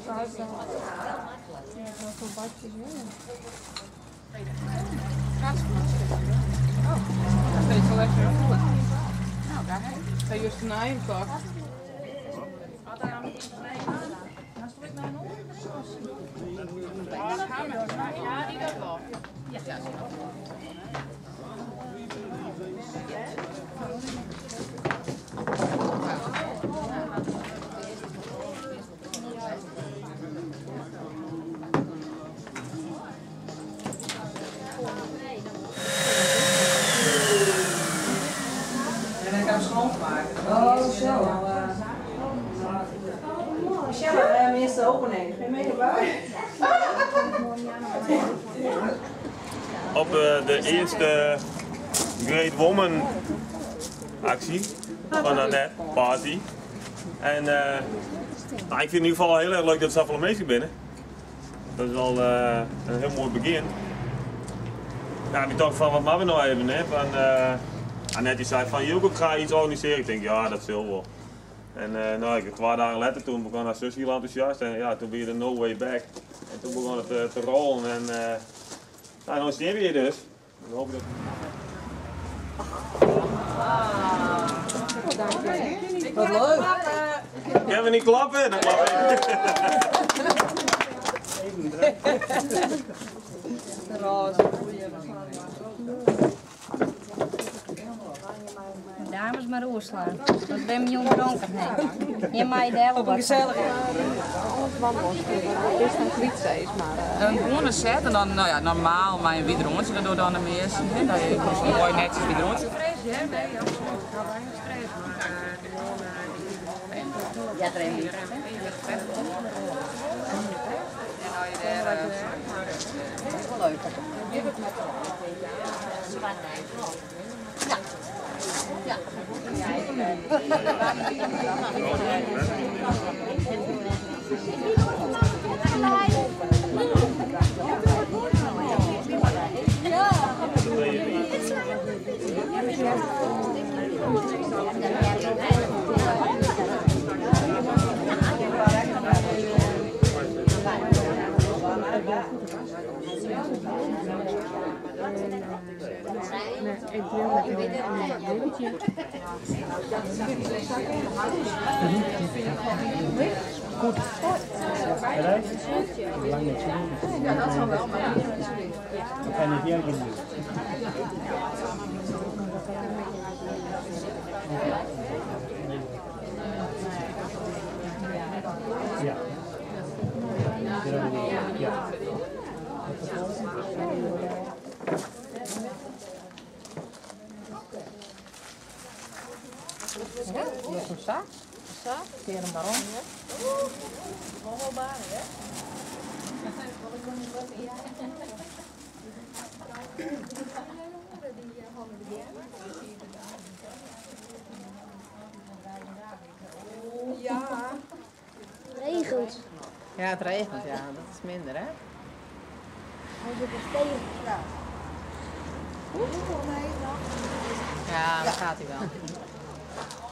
veel badjes weer. Oh, dat weet je wel even goed. Nou, daarheen. Ga je juist naar hem kort. Ja, die dat wel. Ja, ja. En ik heb schoongemaakt. Oh, zo. Michelle, eerste opening. Ga je mee erbij? Op de eerste Great Woman actie van Annette Party. En nou, ik vind in ieder geval heel erg leuk dat ze allemaal mee binnen. Dat is al een heel mooi begin. Ja, ik dacht van wat maken we nou even, hè? Van, Annette zei van Joke, ik ga iets organiseren. Ik denk ja, dat zal wel. En nou, 2 dagen later toen begon haar zus heel enthousiast en ja, toen ben je er no way back. En toen begon het te rollen en nou, dan zien we je dus. Dan hoop ik dat... Wat leuk. Kunnen we niet klappen? Dan klap ik. Dames maar oorslaan. Dat ben je jong dronken. Je mij de helft. Een gezellige. Het is een klietzees, maar... Een gewone set en dan, nou ja, normaal maar een wietrondje, dat doe dan de meeste. Dat je dus mooi netjes wietrondje. Ja, er een niet. Leuk. Ja. Goed. Bereid? Lang niet zo. Ja, dat zal wel, maar We gaan het hier doen. Ja. Ja. Ja, zo'n zaak. Keer hem daarom. Ja. Regent. Ja, het regent, ja, dat is minder, hè? Hij zit er stevig. Ja, dat gaat hij wel.